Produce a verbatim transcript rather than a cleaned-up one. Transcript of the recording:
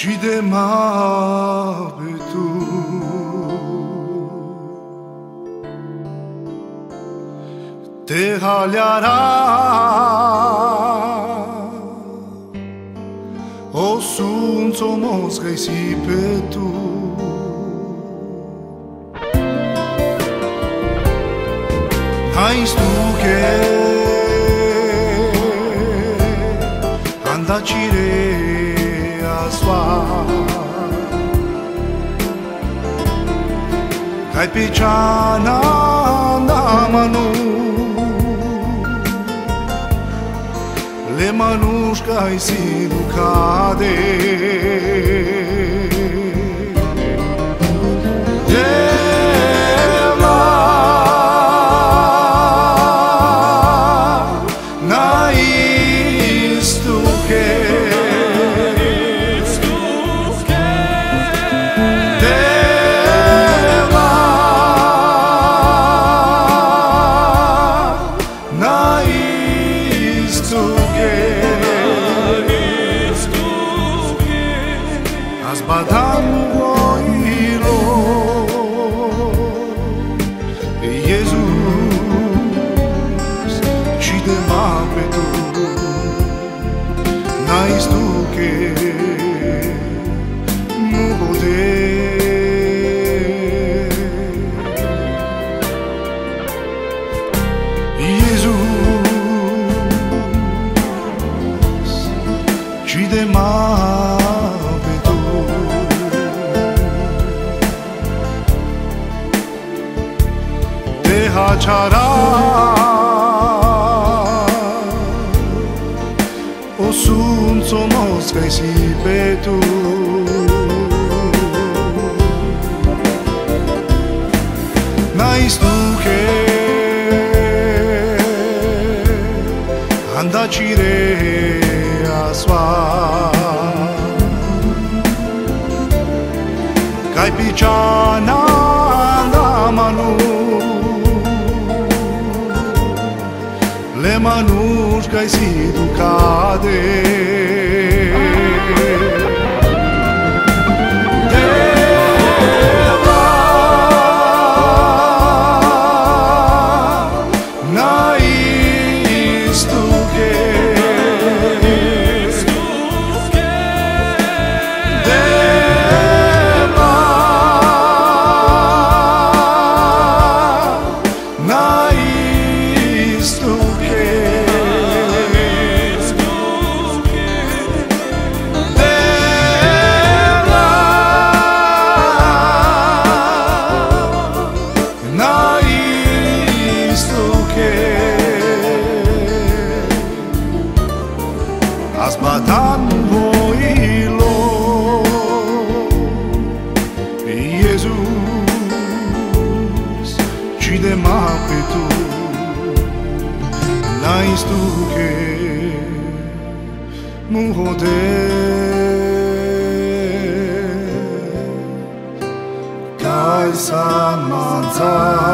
ci de mabe tu te haliara o sunzo mosca si pe tu hai tu che anda cire Hai picciana andamanu Le manușca ai si ducade Deva naistuke Badam voilo Jesus ci de mape tu nais tu che nu pode Jesus ci de mape Haçara o sunzo mosca si pe tu nais tu che anda cire a sua cai picciana andamanu Le manușca ai si ducade Deva naistuke Deva naistuke Asbatan voilo Jesus ci de mape tu nais tu che muhode kai samanza